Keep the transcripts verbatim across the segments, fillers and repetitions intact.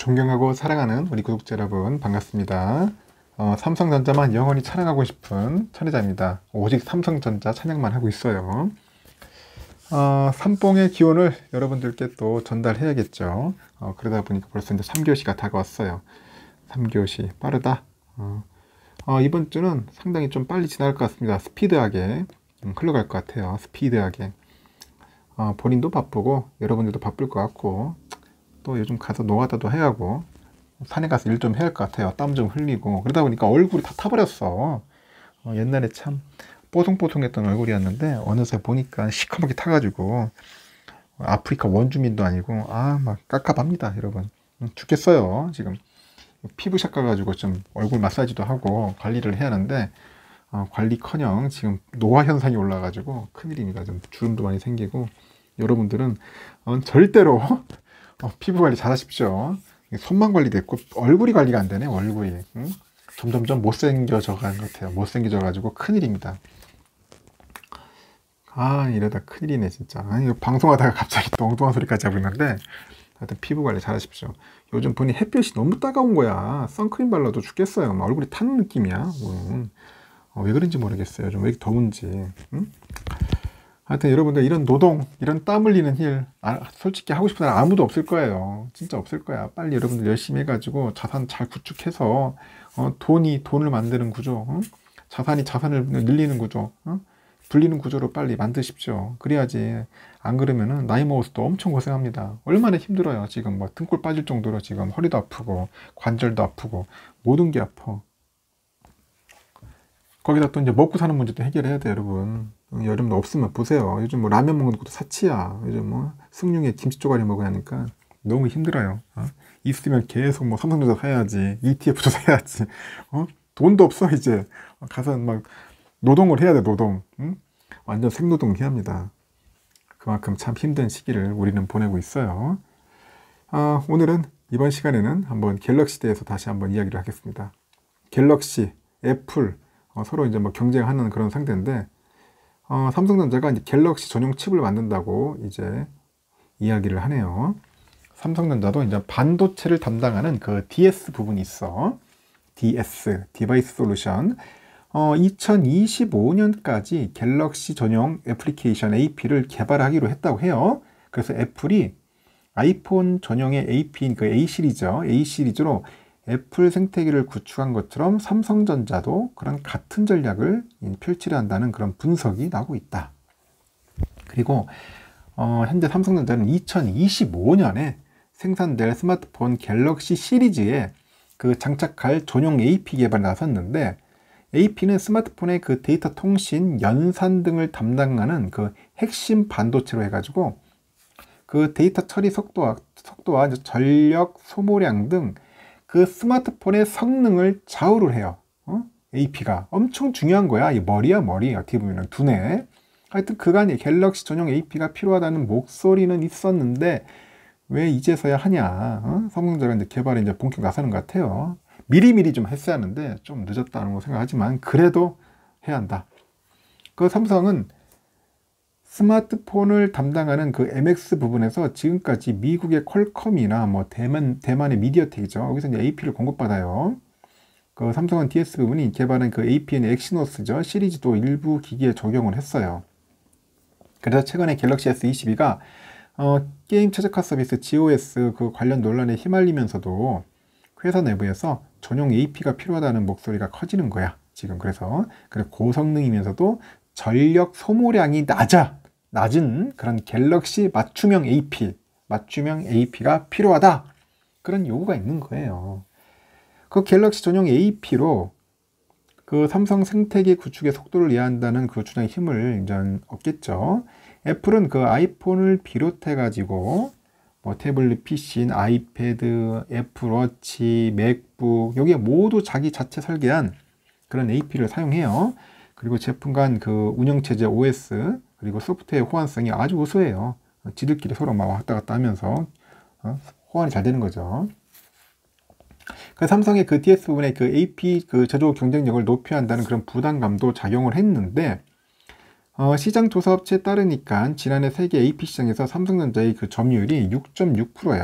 존경하고 사랑하는 우리 구독자 여러분 반갑습니다. 어, 삼성전자만 영원히 찬양하고 싶은 천혜자입니다. 오직 삼성전자 찬양만 하고 있어요. 어, 삼봉의 기원을 여러분들께 또 전달해야겠죠. 어, 그러다 보니까 벌써 이제 삼 교시가 다가왔어요. 삼 교시 빠르다. 어, 어, 이번 주는 상당히 좀 빨리 지나갈 것 같습니다. 스피드하게 음, 흘러갈 것 같아요. 스피드하게. 어, 본인도 바쁘고 여러분들도 바쁠 것 같고 또 요즘 가서 노가다도 해야 하고 산에 가서 일 좀 해야 할 것 같아요. 땀 좀 흘리고 그러다 보니까 얼굴이 다 타버렸어. 어, 옛날에 참 뽀송뽀송했던 얼굴이었는데 어느새 보니까 시커멓게 타가지고 아프리카 원주민도 아니고 아 막 깝깝합니다 여러분. 죽겠어요 지금. 피부샷 가가지고 좀 얼굴 마사지도 하고 관리를 해야 하는데 어, 관리커녕 지금 노화 현상이 올라가지고 큰일입니다. 좀 주름도 많이 생기고 여러분들은 어, 절대로 어, 피부 관리 잘 하십시오. 손만 관리됐고 얼굴이 관리가 안 되네. 얼굴이 응? 점점점 못생겨져 가는 것 같아요. 못생겨져 가지고 큰일입니다. 아 이러다 큰일이네 진짜. 아니, 이거 방송하다가 갑자기 또 엉뚱한 소리까지 하고 있는데 하여튼 피부 관리 잘 하십시오. 요즘 보니 햇볕이 너무 따가운 거야. 선크림 발라도 죽겠어요. 막 얼굴이 타는 느낌이야. 응. 어, 왜 그런지 모르겠어요. 요즘 왜 이렇게 더운지. 응? 하여튼 여러분들 이런 노동, 이런 땀 흘리는 일 아, 솔직히 하고 싶은 사람 아무도 없을 거예요. 진짜 없을 거야. 빨리 여러분들 열심히 해가지고 자산 잘 구축해서 어, 돈이 돈을 만드는 구조, 어? 자산이 자산을 늘리는 구조, 어? 불리는 구조로 빨리 만드십시오. 그래야지 안 그러면은 나이 먹어서 또 엄청 고생합니다. 얼마나 힘들어요. 지금 뭐 등골 빠질 정도로 지금 허리도 아프고 관절도 아프고 모든 게 아파. 거기다 또 이제 먹고 사는 문제도 해결해야 돼 여러분. 여름도 없으면 보세요. 요즘 뭐 라면 먹는 것도 사치야. 요즘 뭐 숭늉에 김치 쪼가리 먹어야 하니까 너무 힘들어요. 어? 있으면 계속 뭐 삼성전자 사야지, 이티에프도 사야지. 어? 돈도 없어 이제. 가서 막 노동을 해야 돼 노동. 응? 완전 생노동 해야 합니다. 그만큼 참 힘든 시기를 우리는 보내고 있어요. 어, 오늘은 이번 시간에는 한번 갤럭시에 대해서 다시 한번 이야기를 하겠습니다. 갤럭시, 애플 어, 서로 이제 뭐 경쟁하는 그런 상태인데 어, 삼성전자가 이제 갤럭시 전용 칩을 만든다고 이제 이야기를 하네요. 삼성전자도 이제 반도체를 담당하는 그 디에스 부분이 있어. 디에스, 디바이스 솔루션. 어, 이천이십오 년까지 갤럭시 전용 애플리케이션 에이피를 개발하기로 했다고 해요. 그래서 애플이 아이폰 전용의 에이피인 그 A 시리즈죠. A 시리즈로 애플 생태계를 구축한 것처럼 삼성전자도 그런 같은 전략을 펼치려 한다는 그런 분석이 나오고 있다. 그리고 어, 현재 삼성전자는 이천이십오 년에 생산될 스마트폰 갤럭시 시리즈에 그 장착할 전용 에이피 개발에 나섰는데 에이피는 스마트폰의 그 데이터 통신, 연산 등을 담당하는 그 핵심 반도체로 해가지고 그 데이터 처리 속도와, 속도와 전력 소모량 등 그 스마트폰의 성능을 좌우를 해요. 어? 에이피가 엄청 중요한 거야. 이 머리야 머리. 어떻게 보면 두뇌. 하여튼 그간이 갤럭시 전용 에이피가 필요하다는 목소리는 있었는데 왜 이제서야 하냐. 어? 삼성전자가 이제 개발에 이제 본격 나서는 것 같아요. 미리미리 좀 했어야 하는데 좀 늦었다는 거 생각하지만 그래도 해야 한다. 그 삼성은 스마트폰을 담당하는 그 엠엑스 부분에서 지금까지 미국의 퀄컴이나 뭐 대만, 대만의 미디어텍이죠. 여기서 이제 에이피를 공급받아요. 그 삼성은 디에스 부분이 개발한 그 에이피엔 엑시노스죠. 시리즈도 일부 기기에 적용을 했어요. 그래서 최근에 갤럭시 에스 이십이가 어, 게임 최적화 서비스 지오에스 그 관련 논란에 휘말리면서도 회사 내부에서 전용 에이피가 필요하다는 목소리가 커지는 거야. 지금 그래서 그래 고성능이면서도 전력 소모량이 낮아. 낮은 그런 갤럭시 맞춤형 에이피, 맞춤형 에이피가 필요하다. 그런 요구가 있는 거예요. 그 갤럭시 전용 에이피로 그 삼성 생태계 구축의 속도를 이해한다는 그 주장의 힘을 이제 얻겠죠. 애플은 그 아이폰을 비롯해 가지고 뭐 태블릿 피시인 아이패드, 애플워치, 맥북 여기에 모두 자기 자체 설계한 그런 에이피를 사용해요. 그리고 제품 간 그 운영체제 오에스 그리고 소프트웨어 호환성이 아주 우수해요. 지들끼리 서로 막 왔다 갔다 하면서 어? 호환이 잘 되는 거죠. 그 삼성의 그 디에스 부분의 그 에이피 그 제조 경쟁력을 높여야 한다는 그런 부담감도 작용을 했는데 어, 시장 조사업체에 따르니까 지난해 세계 에이피 시장에서 삼성전자의 그 점유율이 육 점 육 퍼센트야.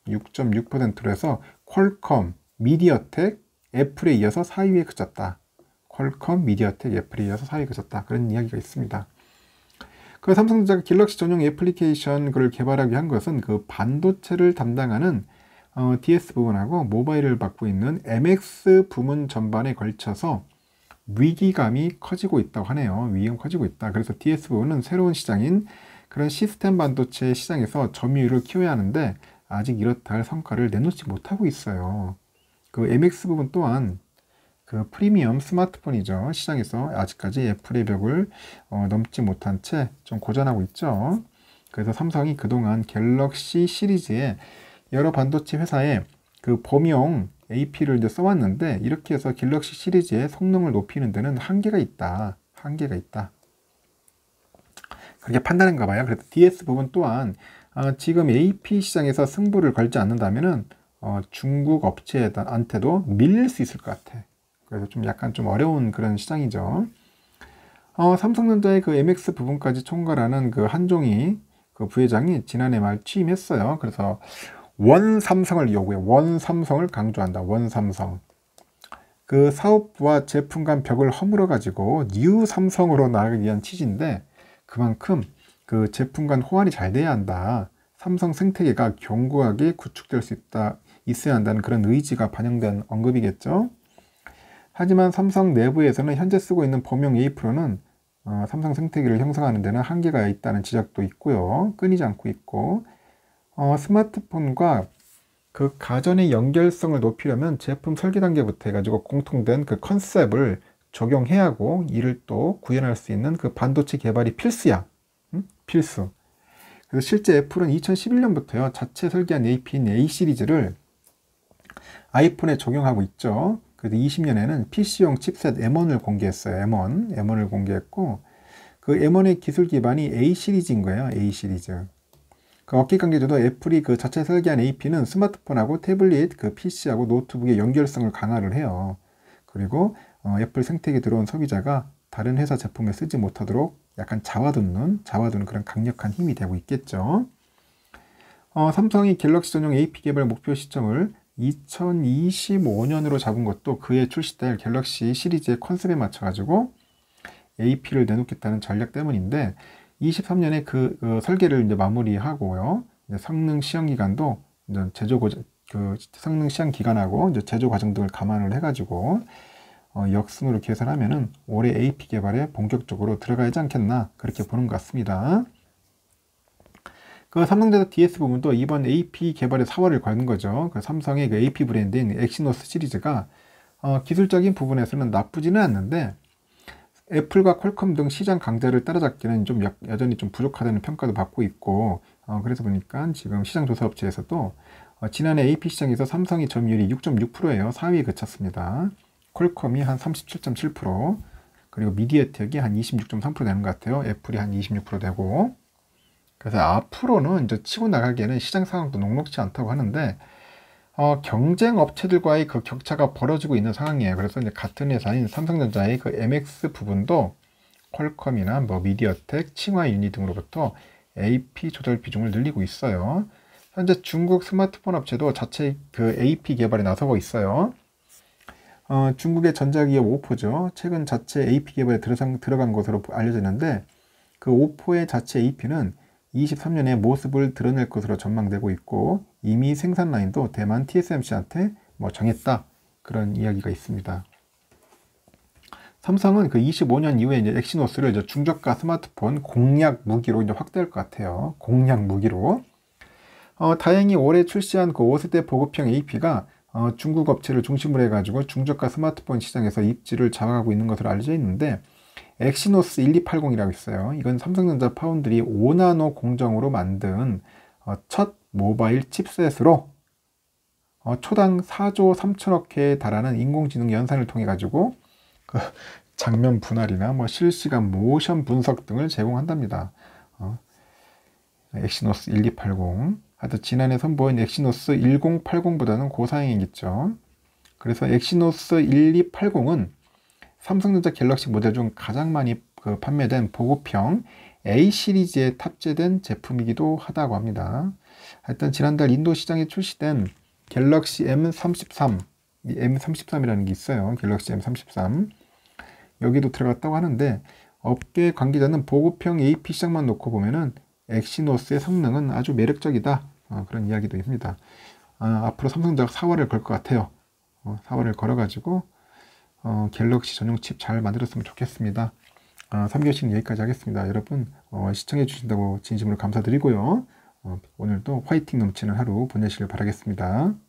육 점 육 퍼센트로 해서 퀄컴, 미디어텍, 애플에 이어서 사 위에 그쳤다. 퀄컴, 미디어텍, 애플에 이어서 사 위에 그쳤다. 그런 이야기가 있습니다. 그 삼성전자가 갤럭시 전용 애플리케이션 을 개발하기 위한 것은 그 반도체를 담당하는 어, 디에스 부분하고 모바일을 맡고 있는 엠엑스 부문 전반에 걸쳐서 위기감이 커지고 있다고 하네요. 위기감이 커지고 있다. 그래서 디에스 부분은 새로운 시장인 그런 시스템 반도체 시장에서 점유율을 키워야 하는데 아직 이렇다 할 성과를 내놓지 못하고 있어요. 그 엠엑스 부분 또한 그 프리미엄 스마트폰이죠. 시장에서 아직까지 애플의 벽을 어, 넘지 못한 채 좀 고전하고 있죠. 그래서 삼성이 그동안 갤럭시 시리즈에 여러 반도체 회사에 그 범용 에이피를 이제 써왔는데 이렇게 해서 갤럭시 시리즈의 성능을 높이는 데는 한계가 있다. 한계가 있다. 그렇게 판단한가 봐요. 그래서 디에스 부분 또한 어, 지금 에이피 시장에서 승부를 걸지 않는다면은 어, 중국 업체한테도 밀릴 수 있을 것 같아. 그래서 좀 약간 좀 어려운 그런 시장이죠. 어, 삼성전자의 그 엠엑스 부분까지 총괄하는 그 한종희 그 부회장이 지난해 말 취임했어요. 그래서 원 삼성을 요구해. 원 삼성을 강조한다. 원 삼성. 그 사업부와 제품 간 벽을 허물어 가지고 뉴 삼성으로 나가기 위한 취지인데 그만큼 그 제품 간 호환이 잘 돼야 한다. 삼성 생태계가 견고하게 구축될 수 있다. 있어야 한다는 그런 의지가 반영된 언급이겠죠. 하지만 삼성 내부에서는 현재 쓰고 있는 범용 에이 프로는 어, 삼성 생태계를 형성하는 데는 한계가 있다는 지적도 있고요. 끊이지 않고 있고 어, 스마트폰과 그 가전의 연결성을 높이려면 제품 설계 단계부터 해가지고 공통된 그 컨셉을 적용해야 하고 이를 또 구현할 수 있는 그 반도체 개발이 필수야. 응? 필수. 그래서 실제 애플은 이천십일 년부터요. 자체 설계한 에이피인 A 시리즈를 아이폰에 적용하고 있죠. 그래서 이십 년에는 피씨용 칩셋 엠 원을 공개했어요. 엠 원, 엠 원을 공개했고 그 엠 원의 기술 기반이 A 시리즈인 거예요. A 시리즈. 그 업계 관계자도 애플이 그 자체 설계한 에이피는 스마트폰하고 태블릿, 그 피씨하고 노트북의 연결성을 강화를 해요. 그리고 어, 애플 생태계에 들어온 소비자가 다른 회사 제품을 쓰지 못하도록 약간 잡아두는, 잡아두는 그런 강력한 힘이 되고 있겠죠. 어, 삼성이 갤럭시 전용 에이피 개발 목표 시점을 이천이십오 년으로 잡은 것도 그에 출시될 갤럭시 시리즈의 컨셉에 맞춰가지고 에이피를 내놓겠다는 전략 때문인데 이십삼 년에 그, 그 설계를 이제 마무리하고요. 이제 성능 시험 기간도 이제 제조 고, 그 성능 시험 기간하고 이제 제조 과정 등을 감안을 해가지고 어, 역순으로 계산하면은 올해 에이피 개발에 본격적으로 들어가야지 않겠나 그렇게 보는 것 같습니다. 그 삼성전자 디에스 부분도 이번 에이피 개발에 사활을 거는 거죠. 그 삼성의 그 에이피 브랜드인 엑시노스 시리즈가 어, 기술적인 부분에서는 나쁘지는 않는데 애플과 퀄컴 등 시장 강자를 따라잡기는 좀 여, 여전히 좀 부족하다는 평가도 받고 있고 어, 그래서 보니까 지금 시장 조사 업체에서도 어, 지난해 에이피 시장에서 삼성이 점유율이 육 점 육 퍼센트예요. 사 위에 그쳤습니다. 퀄컴이 한 삼십칠 점 칠 퍼센트 그리고 미디어텍이 한 이십육 점 삼 퍼센트 되는 것 같아요. 애플이 한 이십육 퍼센트 되고 그래서 앞으로는 이제 치고 나가기에는 시장 상황도 녹록지 않다고 하는데 어, 경쟁 업체들과의 그 격차가 벌어지고 있는 상황이에요. 그래서 이제 같은 회사인 삼성전자의 그 엠엑스 부분도 퀄컴이나 뭐 미디어텍, 칭화 유니 등으로부터 에이피 조절 비중을 늘리고 있어요. 현재 중국 스마트폰 업체도 자체 그 에이피 개발에 나서고 있어요. 어, 중국의 전자기업 오포죠. 최근 자체 에이피 개발에 들어간, 들어간 것으로 알려졌는데 그 오포의 자체 에이피는 이십삼 년에 모습을 드러낼 것으로 전망되고 있고 이미 생산 라인도 대만 티에스엠씨한테 뭐 정했다 그런 이야기가 있습니다. 삼성은 그 이십오 년 이후에 이제 엑시노스를 이제 중저가 스마트폰 공략 무기로 이제 확대할 것 같아요. 공략 무기로. 어, 다행히 올해 출시한 그 오 세대 보급형 에이피가 어, 중국 업체를 중심으로 해가지고 중저가 스마트폰 시장에서 입지를 잡아가고 있는 것으로 알려져 있는데 엑시노스 일이팔공이라고 있어요. 이건 삼성전자 파운드리 오 나노 공정으로 만든 어, 첫 모바일 칩셋으로 어, 초당 사조 삼천억 회에 달하는 인공지능 연산을 통해 가지고 그 장면 분할이나 뭐 실시간 모션 분석 등을 제공한답니다. 어, 엑시노스 일이팔공. 하여튼 지난해 선보인 엑시노스 일공팔공보다는 고사양이겠죠. 그래서 엑시노스 일이팔공은 삼성전자 갤럭시 모델 중 가장 많이 그 판매된 보급형 A 시리즈에 탑재된 제품이기도 하다고 합니다. 하여튼 지난달 인도 시장에 출시된 갤럭시 엠 삼십삼, 이 엠 삼십삼이라는 게 있어요. 갤럭시 엠 삼십삼. 여기도 들어갔다고 하는데 업계 관계자는 보급형 에이피 시장만 놓고 보면은 엑시노스의 성능은 아주 매력적이다. 어, 그런 이야기도 합니다. 아, 앞으로 삼성전자가 사활을 걸 것 같아요. 어, 사활을 걸어가지고 어, 갤럭시 전용 칩 잘 만들었으면 좋겠습니다. 아, 삼 교시는 여기까지 하겠습니다. 여러분 어, 시청해 주신다고 진심으로 감사드리고요. 어, 오늘도 화이팅 넘치는 하루 보내시길 바라겠습니다.